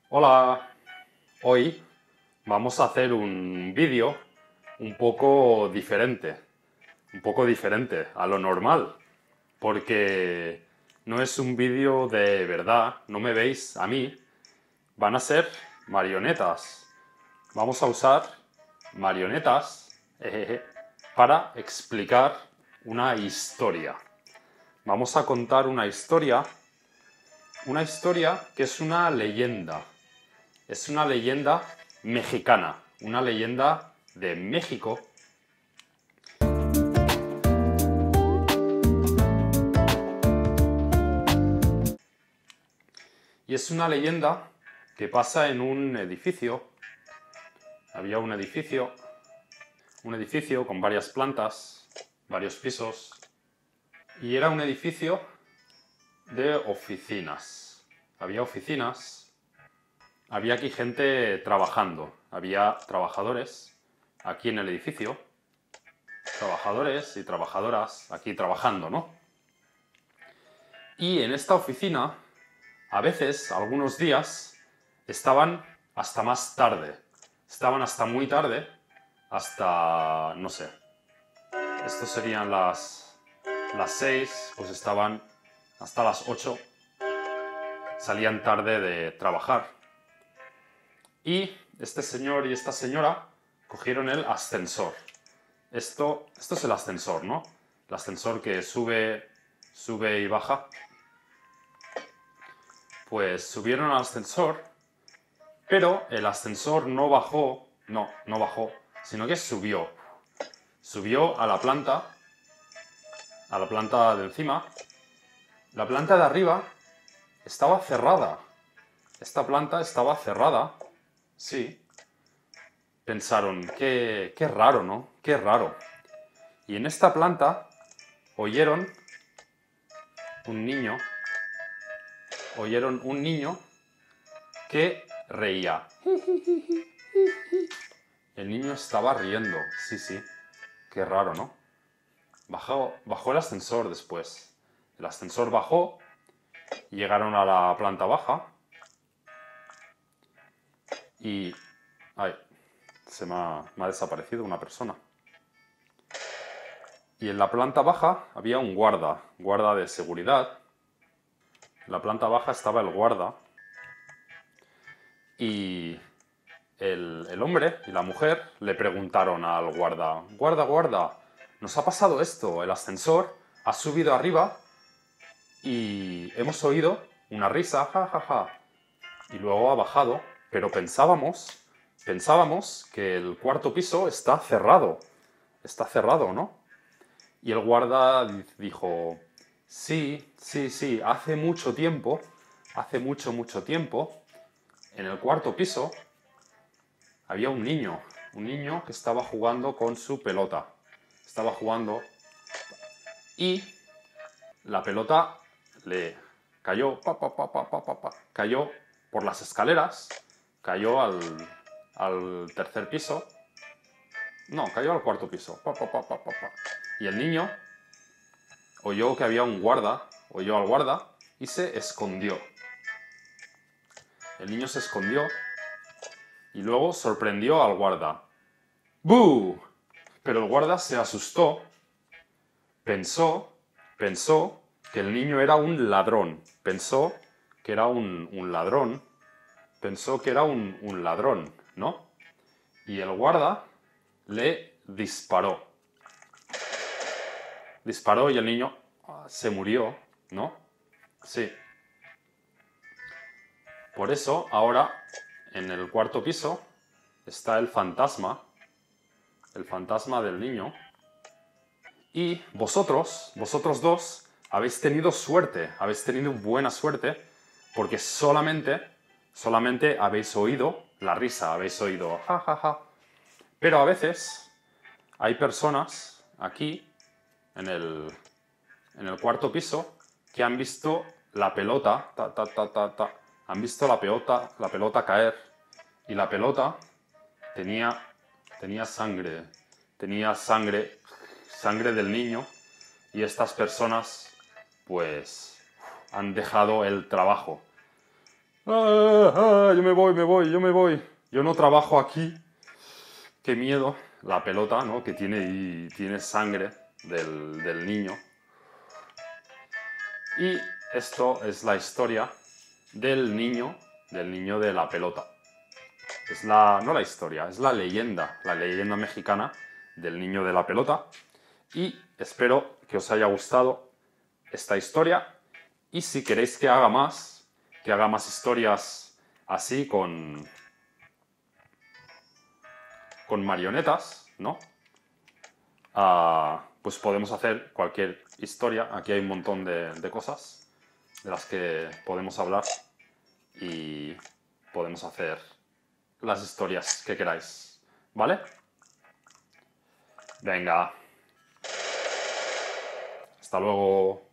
Hola, hoy vamos a hacer un vídeo un poco diferente a lo normal, porque no es un vídeo de verdad, no me veis a mí, van a ser marionetas. Vamos a usar marionetas para explicar una historia. Vamos a contar una historia que es una leyenda. Es una leyenda mexicana, una leyenda de México. Y es una leyenda que pasa en un edificio. Había un edificio con varias plantas, varios pisos. Y era un edificio de oficinas. Había oficinas. Había aquí gente trabajando. Había trabajadores aquí en el edificio. Trabajadores y trabajadoras aquí trabajando, ¿no? Y en esta oficina, a veces, algunos días, estaban hasta más tarde. Estaban hasta muy tarde, hasta, no sé, esto serían las 6, pues estaban hasta las 8. Salían tarde de trabajar. Y este señor y esta señora cogieron el ascensor. Esto es el ascensor, ¿no? El ascensor que sube y baja. Pues subieron al ascensor, pero el ascensor no bajó, no bajó, sino que subió. Subió a la planta de encima. La planta de arriba estaba cerrada. Esta planta estaba cerrada, sí. Pensaron, qué raro, ¿no? Qué raro. Y en esta planta oyeron un niño que reía. El niño estaba riendo, sí, sí. Qué raro, ¿no? Bajó el ascensor después. El ascensor bajó y llegaron a la planta baja. Y... ay, me ha desaparecido una persona. Y en la planta baja había un guarda de seguridad. En la planta baja estaba el guarda. Y el hombre y la mujer le preguntaron al guarda, guarda, nos ha pasado esto, el ascensor ha subido arriba y hemos oído una risa, ja, ja, ja, y luego ha bajado, pero pensábamos que el cuarto piso está cerrado, ¿no? Y el guarda dijo, sí, hace mucho tiempo, en el cuarto piso había un niño que estaba jugando con su pelota. Estaba jugando y la pelota le cayó, cayó por las escaleras, cayó al tercer piso. No, cayó al cuarto piso. Y el niño oyó que había un guarda, oyó al guarda y se escondió. El niño se escondió y luego sorprendió al guarda. ¡Bú! Pero el guarda se asustó, pensó que el niño era un ladrón, pensó que era un ladrón, ¿no? Y el guarda le disparó. Disparó y el niño se murió, ¿no? Sí. Por eso ahora en el cuarto piso está el fantasma del niño. Y vosotros dos, habéis tenido suerte, habéis tenido buena suerte, porque solamente habéis oído la risa, habéis oído ja, ja, ja. Pero a veces hay personas aquí, en el cuarto piso, que han visto la pelota, han visto la pelota caer, y la pelota tenía sangre del niño, y estas personas pues han dejado el trabajo. Yo me voy, yo me voy. Yo no trabajo aquí. Qué miedo. La pelota, ¿no? Que tiene sangre del niño. Y esto es la historia del niño de la pelota. No la historia, es la leyenda mexicana del niño de la pelota. Y espero que os haya gustado esta historia. Y si queréis que haga más historias así con marionetas, ¿no? Pues podemos hacer cualquier historia. Aquí hay un montón de cosas de las que podemos hablar y podemos hacer las historias que queráis, ¿vale? Venga. Hasta luego.